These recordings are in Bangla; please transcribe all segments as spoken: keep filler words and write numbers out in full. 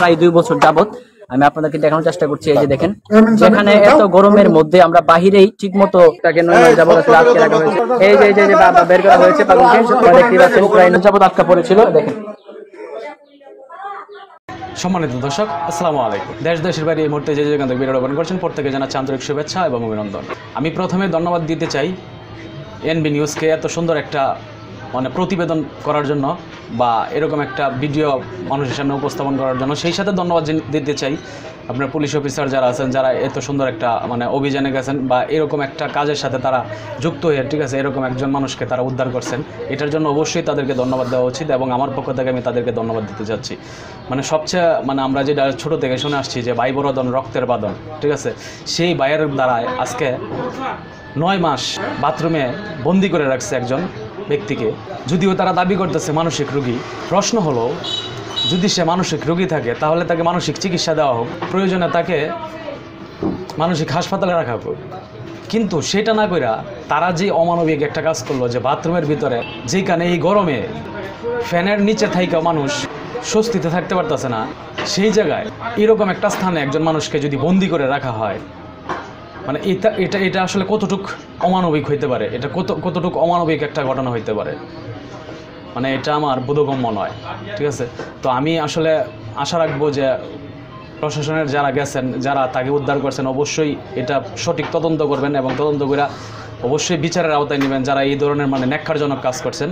প্রায় দুই বছর যাবত আমি আপনাদেরকে দেখানোর চেষ্টা করছি। এই যে দেখেন, যেখানে এত গরমের মধ্যে আমরা বাহিরেই ঠিক মতো তাকে নয় মাস যাবত আসলে আটকে রাখা হয়েছে। এই যে এই যে বাবা বের করা হয়েছে পাগলকে, দেখতে পাচ্ছেন প্রায় যাবত আটকা পড়েছিল। দেখেন। সম্মানিত দর্শক, আসসালামু আলাইকুম। দেশ দেশের বাইরে এই মুহূর্তে যে যেখান থেকে ভিডিও অবলম্বন করছেন প্রত্যেকে জানাচ্ছি আন্তরিক শুভেচ্ছা এবং অভিনন্দন। আমি প্রথমে ধন্যবাদ দিতে চাই এনবি নিউজকে এত সুন্দর একটা মানে প্রতিবেদন করার জন্য বা এরকম একটা ভিডিও মানুষের সামনে উপস্থাপন করার জন্য। সেই সাথে ধন্যবাদ দিতে চাই আপনার পুলিশ অফিসার যারা আছেন, যারা এত সুন্দর একটা মানে অভিযানে গেছেন বা এরকম একটা কাজের সাথে তারা যুক্ত হয়ে ঠিক আছে এরকম একজন মানুষকে তারা উদ্ধার করছেন। এটার জন্য অবশ্যই তাদেরকে ধন্যবাদ দেওয়া উচিত এবং আমার পক্ষ থেকে আমি তাদেরকে ধন্যবাদ দিতে চাচ্ছি। মানে সবচেয়ে মানে আমরা যেটা ছোটো থেকে শুনে আসছি যে ভাই বরদন রক্তের বাঁধন, ঠিক আছে, সেই ভাইয়ের দ্বারায় আজকে নয় মাস বাথরুমে বন্দি করে রাখছে একজন ব্যক্তিকে। যদিও তারা দাবি করতেছে মানসিক রোগী। প্রশ্ন হলো, যদি সে মানসিক রোগী থাকে তাহলে তাকে মানসিক চিকিৎসা দেওয়া হোক, প্রয়োজনে তাকে মানসিক হাসপাতালে রাখা হোক। কিন্তু সেটা না কইরা তারা যে অমানবিক একটা কাজ করলো যে বাথরুমের ভিতরে, যেখানে এই গরমে ফ্যানের নিচে থাইকা মানুষ স্বস্তিতে থাকতে পারতেছে না, সেই জায়গায় এরকম একটা স্থানে একজন মানুষকে যদি বন্দি করে রাখা হয়, মানে এটা এটা এটা আসলে কতটুক অমানবিক হইতে পারে, এটা কত কতটুক অমানবিক একটা ঘটনা হইতে পারে, মানে এটা আমার বোধগম্য নয়। ঠিক আছে, তো আমি আসলে আশা রাখবো যে প্রশাসনের যারা গেছেন, যারা তাকে উদ্ধার করছেন, অবশ্যই এটা সঠিক তদন্ত করবেন এবং তদন্ত করে অবশ্যই বিচারের আওতায় নেবেন যারা এই ধরনের মানে ন্যাক্কারজনক কাজ করছেন।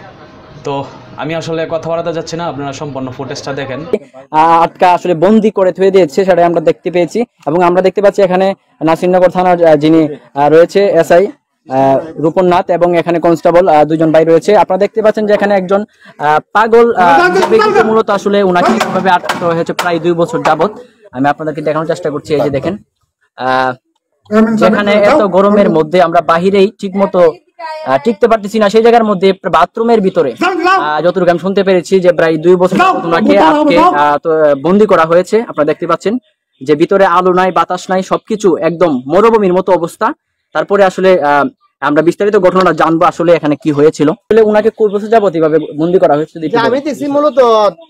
তো আমি আসলে কথা বলাতে যাচ্ছি না, আপনারা সম্পূর্ণ ফুটেজটা দেখেন। আটকা আসলে বন্দি করে থুয়ে দিয়েছে সেটাই আমরা দেখতে পেয়েছি এবং আমরা দেখতে পাচ্ছি এখানে নাসিরনগর থানার যিনি রয়েছে এসআই রূপন নাথ এবং এখানে কনস্টেবল দুজন ভাই রয়েছে। আপনারা দেখতে পাচ্ছেন যে এখানে একজন পাগল ব্যক্তি মূলত আসলে উনাকে কিভাবে আটক হয়েছে প্রায় দুই বছর যাবত আমি আপনাদেরকে দেখানোর চেষ্টা করছি। এই যে দেখেন, আহ যেখানে এত গরমের মধ্যে আমরা বাহিরেই ঠিক মতো টিকতে পারতেছি না, সেই জায়গার মধ্যে বাথরুমের ভিতরে যতটুকু আমি শুনতে পেরেছি যে প্রায় দুই বছর ওনাকে আটকে বন্দি করা হয়েছে। আপনারা দেখতে পাচ্ছেন যে ভিতরে আলো নাই, বাতাস নাই, সবকিছু একদম মরুভূমির মতো অবস্থা। তারপরে আসলে আহ আমরা বিস্তারিত ঘটনাটা জানবো আসলে এখানে কি হয়েছিল। আসলে উনাকে কয় বছর যাবত এভাবে বন্দি করা হয়েছে? আমি দেখছি মূলত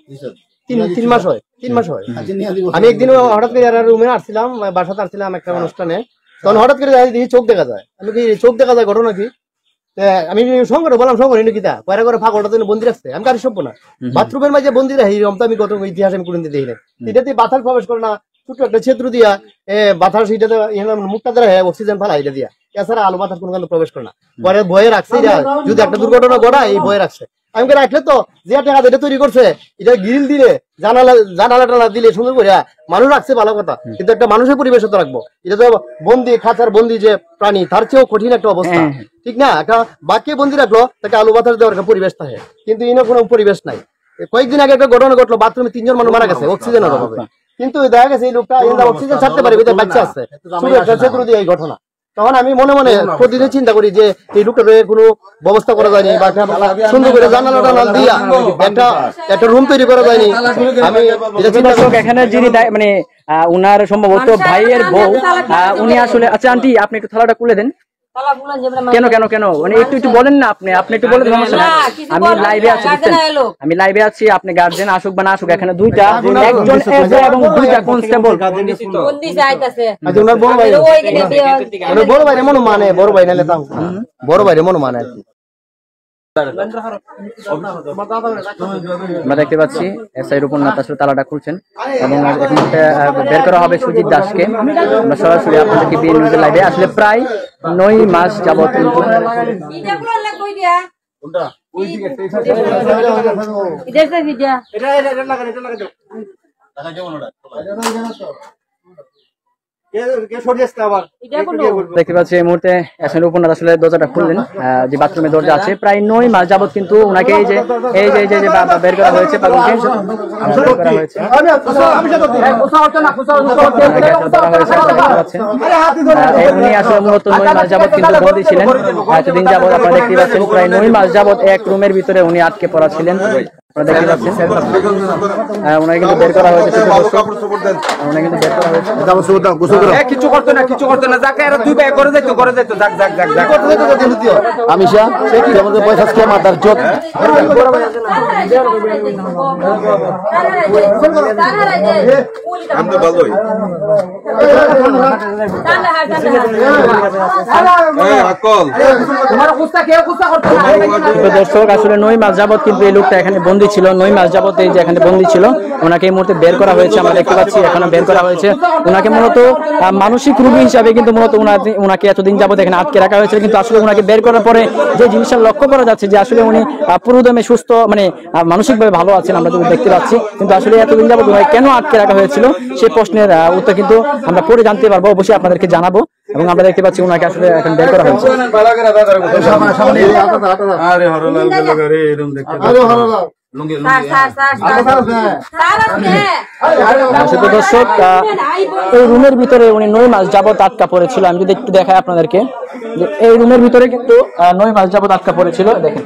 তিন তিন মাস হয় তিন মাস হয় আমি একদিন হঠাৎ করে রুমে আসছিলাম, বাসাতে আসছিলাম একটা অনুষ্ঠানে, তখন হঠাৎ করে দেখি চোখ দেখা যায়। আমি কি চোখ দেখা যায় ঘটনা কি? আমি শঙ্কর বললাম, শঙ্কর এনে কিতা পয়রা করে ফাঁকটা বন্দি রাখছে, আমি কারি সভ্য না বাথরুমের মাঝে বন্দি রাখি, তো আমি কত ইতিহাস আমি কোনদিন দেখি না। এটাতে বাতাস প্রবেশ করে না, ছোট্ট একটা ছেত্র দিয়া বাতাস এটাতে মুখটা দ্বারা অক্সিজেন ফেলা এটা দিয়া, এছাড়া আলো বাতাস কোনো প্রবেশ করে না। পরে ভয়ে রাখছে, যদি একটা দুর্ঘটনা ঘটা এই ভয়ে রাখছে। আমি রাখলে তো যে টাকা এটা তৈরি করছে, এটা গ্রিল দিলে জানালা জানালা টালা দিলে সুন্দর করে মানুষ রাখছে ভালো কথা, কিন্তু একটা মানুষের পরিবেশ তো রাখবো। এটা তো বন্দি খাঁচার বন্দি যে প্রাণী, তার চেয়েও কঠিন একটা অবস্থা, ঠিক না? একটা বাক্যে বন্দি রাখলো, তাকে আলু বাতাস দেওয়ার একটা পরিবেশ থাকে, কিন্তু এনে কোনো পরিবেশ নাই। কয়েকদিন আগে একটা ঘটনা ঘটলো, বাথরুমে তিনজন মানুষ মারা গেছে অক্সিজেনের অভাবে, কিন্তু দেখা গেছে এই লোকটা অক্সিজেন ছাড়তে পারে, ভিতরে বাচ্চা আছে, শুধু একটা ছেত্র দিয়ে এই ঘটনা। তখন আমি মনে মনে প্রতিদিন চিন্তা করি যে এই লোকটা কোনো ব্যবস্থা করা যায়নি, বা সুন্দর করে জানালা টানাল দিয়া একটা একটা রুম তৈরি করা যায়নি। আমি এখানে যিনি মানে উনার সম্ভবত ভাইয়ের বউ, উনি আসলে, আচ্ছা আন্টি আপনি একটু থালাটা খুলে দেন। কেন কেন কেন মানে একটু একটু বলেন না, আপনি আপনি একটু বলেন। আমি লাইভে আছি, আমি লাইভে আছি, আপনি গার্জেন আসুক বা না আসুক, এখানে দুইটা একজন এবং দুইটা কনস্টেবল বড় ভাই মনে মানে বড় ভাই নাহলে তাও বড় ভাই মনে মানে আর কি। আমরা দেখতে পাচ্ছি এসআই রূপন নাথ আসলে তালাটা খুলছেন এবং বের করা হবে সুজিত দাসকে। আমরা সরাসরি আপনাদেরকে বিএন নিউজের লাইভে আসলে প্রায় নয় মাস যাবত দেখতে পাচ্ছি এই মুহূর্তে এসআই রূপন নাথ আসলে দরজাটা খুললেন, যে বাথরুমের দরজা আছে, প্রায় নয় মাস যাবত কিন্তু ওনাকে এই যে এই যে এই যে বের করা হয়েছে পাগলকে করা হয়েছে। উনি আসলে মূলত নয় মাস যাবত কিন্তু বন্দী ছিলেন, এতদিন যাবত আপনারা দেখতে পাচ্ছেন প্রায় নয় মাস যাবত এক রুমের ভিতরে উনি আটকে পড়া ছিলেন। দেখতে পাচ্ছেন ওনাকে কিন্তু বের করা হয়েছে, ওনাকে কিন্তু বের করা হয়েছে। কিছু করতো না, কিছু করতো না, যাকে এরা দুই ভাই করে যেত, করে যেত, যাক যাক যাক যাক আমিষা আমাদের পয়সা কে মাতার চোখ আমরা ভালোই দর্শক আসলে নয় মাস যাবত কিন্তু এই লোকটা এখানে বন্দী ছিল, নয় মাস যাবত এই যে এখানে বন্দী ছিল, ওনাকে এই মুহূর্তে বের করা হয়েছে। আমরা দেখতে পাচ্ছি এখানে বের করা হয়েছে ওনাকে মূলত মানসিক রোগী হিসাবে কিন্তু মূলত ওনাকে এতদিন যাবত এখানে আটকে রাখা হয়েছিল। কিন্তু আসলে ওনাকে বের করার পরে যে জিনিসটা লক্ষ্য করা যাচ্ছে যে আসলে উনি পুরোদমে সুস্থ, মানে মানসিকভাবে ভালো আছেন আমরা যদি দেখতে পাচ্ছি। কিন্তু আসলে এতদিন যাবত ওনাকে কেন আটকে রাখা হয়েছিল সেই প্রশ্নের উত্তর কিন্তু আমরা পরে জানতে পারবো, অবশ্যই আপনাদেরকে জানাবো। এবং আমরা দেখতে পাচ্ছি ওনাকে আসলে এখন বের করা হয়েছে। দর্শক এই রুমের ভিতরে উনি নয় মাস যাবত আটকা পড়েছিল। আমি যদি একটু দেখাই আপনাদেরকে, এই রুমের ভিতরে কিন্তু নয় মাস যাবত আটকা পড়েছিল। দেখেন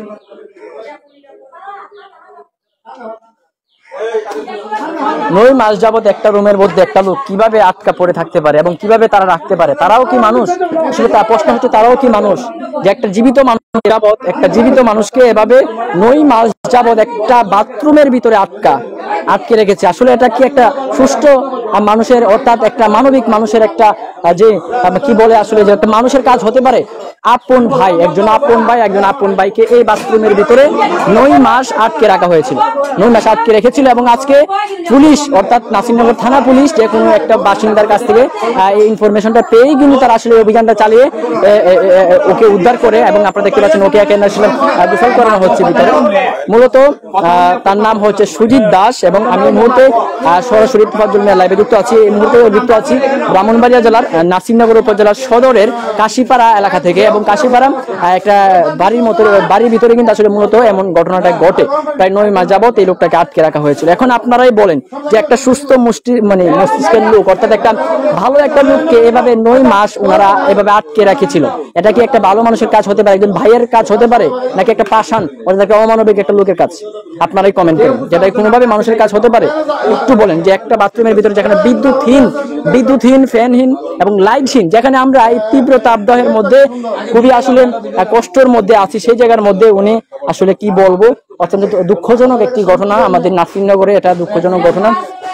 নয় মাস যাবত একটা রুমের মধ্যে একটা লোক কিভাবে আটকা পড়ে থাকতে পারে এবং কিভাবে তারা রাখতে পারে? তারাও কি মানুষ? আসলে তার প্রশ্ন হচ্ছে তারাও কি মানুষ, যে একটা জীবিত মানুষ যাবত একটা জীবিত মানুষকে এভাবে নয় মাস যাবত একটা বাথরুমের ভিতরে আটকা আটকে রেখেছে? আসলে এটা কি একটা সুষ্ঠু মানুষের, অর্থাৎ একটা মানবিক মানুষের একটা যে কি বলে আসলে যে একটা মানুষের কাজ হতে পারে? আপন ভাই, একজন আপন ভাই একজন আপন ভাইকে এই বাথরুমের ভিতরে নয় মাস আটকে রাখা হয়েছিল, নয় মাস আটকে রেখেছিল। এবং আজকে পুলিশ অর্থাৎ নাসিরনগর থানা পুলিশ যে কোনো একটা বাসিন্দার কাছ থেকে এই ইনফরমেশনটা পেয়েই কিন্তু তারা আসলে অভিযানটা চালিয়ে ওকে উদ্ধার করে, এবং আপনারা দেখতে পাচ্ছেন ওকে একে আসলে গোসল করানো হচ্ছে ভিতরে। মূলত তার নাম হচ্ছে সুজিত দাস। এবং আমি এই মুহূর্তে সরাসরি ফজল মিয়া লাইভে যুক্ত আছি। এই মুহূর্তে যুক্ত আছি ব্রাহ্মণবাড়িয়া জেলার নাসিরনগর উপজেলার সদরের কাশিপাড়া এলাকা থেকে। এবং কাশিপাড়া একটা বাড়ির মতো বাড়ির ভিতরে কিন্তু আসলে মূলত এমন ঘটনাটা ঘটে। প্রায় নয় মাস যাবত এই লোকটাকে আটকে রাখা হয়েছিল। এখন আপনারাই বলেন যে একটা সুস্থ মুষ্টি মানে মস্তিষ্কের লোক, অর্থাৎ একটা ভালো একটা লোককে এভাবে নয় মাস ওনারা এভাবে আটকে রেখেছিল, এটা কি একটা ভালো মানুষের কাজ হতে পারে? একজন ভাইয়ের কাজ হতে পারে নাকি একটা পাষাণ অর্থাৎ একটা অমানবিক একটা লোকের কাজ? আপনারাই কমেন্ট করেন, যেটা কোনোভাবে মানুষের কাজ হতে পারে একটু বলেন। যে একটা বাথরুমের ভিতরে যেখানে বিদ্যুৎহীন বিদ্যুৎহীন ফ্যানহীন এবং লাইটহীন, যেখানে আমরা এই তীব্র তাপদাহের মধ্যে খুবই আসলে কষ্টের মধ্যে আছি, সেই জায়গার মধ্যে উনি আসলে কি বলবো, অত্যন্ত দুঃখজনক একটি ঘটনা আমাদের নাসিরনগরে, এটা দুঃখজনক ঘটনা।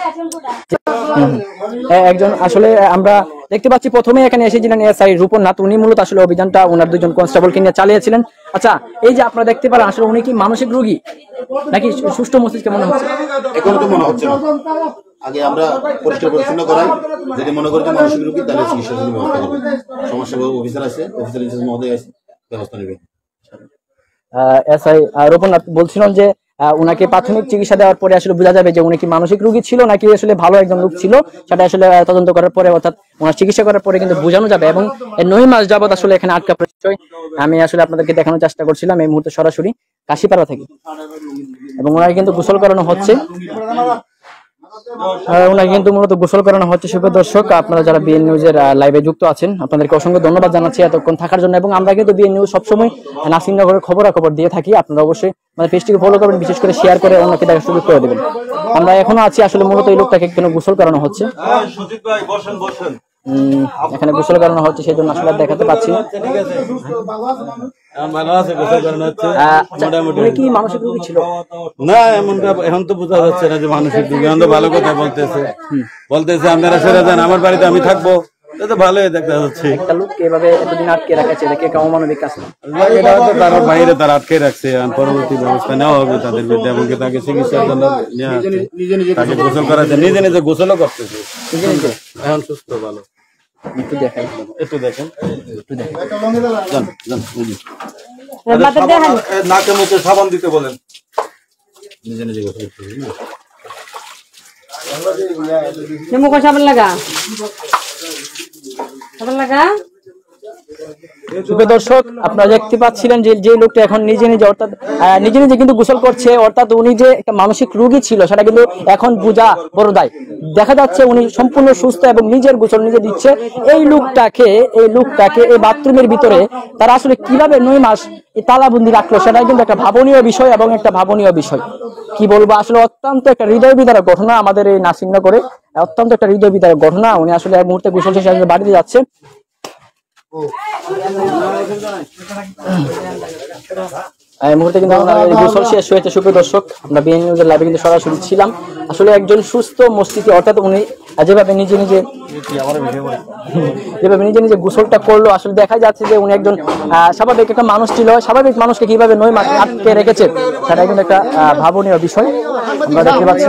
একজন আসলে আমরা দেখতে পাচ্ছি প্রথমে এখানে এসেছিলেন এসআই রূপনাথ, উনি মূলত আসলে অভিযানটা ওনার দুজন কনস্টেবলকে নিয়ে চালিয়েছিলেন। আচ্ছা, এই যে আপনারা দেখতে পারেন আসলে উনি কি মানসিক রোগী নাকি সুস্থ মস্তিষ্কে মনে হচ্ছে? এখন তো মনে হচ্ছে না, আগে আমরা পরিষ্কার পরিচ্ছন্ন করাই, যদি মনে করি যে মানসিক রোগী তাহলে চিকিৎসার জন্য ব্যবস্থা করবো। সমস্যা অফিসার আছে, অফিসার ইনচার্জ মহোদয় আছে, ব্যবস্থা নেবে। এসআই রূপনাথ বলছিলেন যে উনাকে প্রাথমিক চিকিৎসা দেওয়ার পরে আসলে বোঝা যাবে যে উনি কি মানসিক রোগী ছিল নাকি আসলে ভালো একজন লোক ছিল, সেটা আসলে তদন্ত করার পরে অর্থাৎ ওনার চিকিৎসা করার পরে কিন্তু বোঝানো যাবে। এবং নয় মাস যাবত আসলে এখানে আটকা পড়ে আমি আসলে আপনাদেরকে দেখানোর চেষ্টা করছিলাম এই মুহূর্তে সরাসরি কাশিপাড়া থেকে। এবং ওনাকে কিন্তু গোসল করানো হচ্ছে, ওনাকে কিন্তু মূলত গোসল করানো হচ্ছে। সুপ্রিয় দর্শক, আপনারা যারা বিএন নিউজের লাইভে যুক্ত আছেন আপনাদেরকে অসংখ্য ধন্যবাদ জানাচ্ছি এতক্ষণ থাকার জন্য। এবং আমরা কিন্তু বিএন নিউজ সবসময় নাসিরনগরের খবরাখবর দিয়ে থাকি, আপনারা অবশ্যই আমাদের পেজটিকে ফলো করবেন, বিশেষ করে শেয়ার করে অন্যকে দেখার সুযোগ করে দেবেন। আমরা এখনো আছি আসলে মূলত এই লোকটাকে কেন গোসল করানো হচ্ছে, এখানে গোসল করানো হচ্ছে সেই জন্য আসলে দেখাতে পাচ্ছি না। কি মানসিক রোগী ছিল না এমনটা এখন তো বোঝা যাচ্ছে না যে মানসিক রোগী, এখন তো ভালো কথা বলতেছে বলতেছে আপনারা সরে যান, আমার বাড়িতে আমি থাকবো, এটা ভালোই দেখা যাচ্ছে। একটা লোককে এভাবে এতদিন আটকে রাখাচ্ছে, এটা কি একটা অমানবিক কাজ? এটা তো তার বাইরে তারা আটকে রাখছে, পরবর্তী ব্যবস্থা নেওয়া হবে তাদের বিরুদ্ধে, এবং তাকে চিকিৎসার জন্য তাকে গোসল করাচ্ছে, নিজে নিজে গোসলও করতেছে এখন সুস্থ ভালো। একটু দেখেন একটু দেখেন একটু দেখেন নাকে মুখে সাবান দিতে বলেন, নিজে নিজে গোসল করতে না মুখে সাবান লাগা সাবান লাগা সুপ্রিয় দর্শক, আপনারা দেখতে পাচ্ছিলেন যে যে লোকটা এখন নিজে নিজে অর্থাৎ আহ, নিজে নিজে কিন্তু গোসল করছে, অর্থাৎ উনি যে একটা মানসিক রোগী ছিল সেটা কিন্তু এখন বোঝা বড় দায়। দেখা যাচ্ছে উনি সম্পূর্ণ সুস্থ এবং নিজের গোসল নিজে দিচ্ছে। এই লোকটাকে এই লোকটাকে এই বাথরুমের ভিতরে তারা আসলে কিভাবে নয় মাস এই তালাবন্দি রাখলো সেটাই কিন্তু একটা ভাবনীয় বিষয় এবং একটা ভাবনীয় বিষয়। কি বলবো, আসলে অত্যন্ত একটা হৃদয় বিদারক ঘটনা আমাদের এই নাসিরনগরে, অত্যন্ত একটা হৃদয় বিদারক ঘটনা। উনি আসলে এক মুহূর্তে গোসল শেষে আসলে বাড়িতে যাচ্ছে। এই মুহূর্তে কিন্তু আমরা গোসল শেষ হয়েছে। সুপ্রিয় দর্শক, আমরা বিএন নিউজের লাইভে কিন্তু সরাসরি ছিলাম। আসলে একজন সুস্থ মস্তিষ্কে অর্থাৎ উনি যেভাবে নিজে নিজে যেভাবে নিজে নিজে গোসলটা করলো, আসলে দেখা যাচ্ছে যে উনি একজন আহ স্বাভাবিক একটা মানুষ ছিল। স্বাভাবিক মানুষকে কিভাবে নয় মাস আটকে রেখেছে সেটা কিন্তু একটা আহ ভাবনীয় বিষয় আমরা দেখতে পাচ্ছি।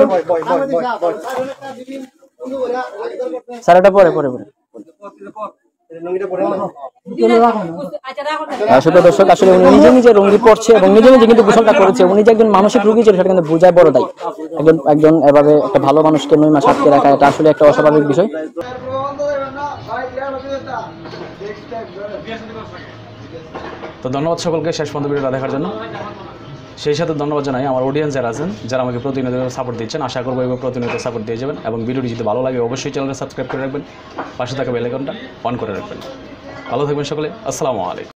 স্যার এটা পরে পরে পরে সুপ্রিয় দর্শক, আসলে উনি নিজে নিজে রঙ্গি পড়ছে এবং নিজে নিজে কিন্তু গোসলটা করেছে। উনি যে একজন মানসিক রোগী ছিল সেটা কিন্তু বোঝায় বড় দায়। একজন একজন এভাবে একটা ভালো মানুষকে নয় মাস আটকে রাখা এটা আসলে একটা অস্বাভাবিক বিষয়। তো ধন্যবাদ সকলকে শেষ পর্যন্ত ভিডিওটা দেখার জন্য। সেই সাথে ধন্যবাদ জানাই আমার অডিয়েন্স যারা আছেন, যারা আমাকে প্রতিনিয়ত সাপোর্ট দিচ্ছেন। আশা করবো এবার প্রতিনিয়ত সাপোর্ট দিয়ে যাবেন এবং ভিডিওটি যদি ভালো লাগে অবশ্যই চ্যানেলটা সাবস্ক্রাইব করে রাখবেন, পাশে থাকা বেল আইকনটা অন করে রাখবেন। ভালো থাকবেন সকলে, আসসালামু আলাইকুম।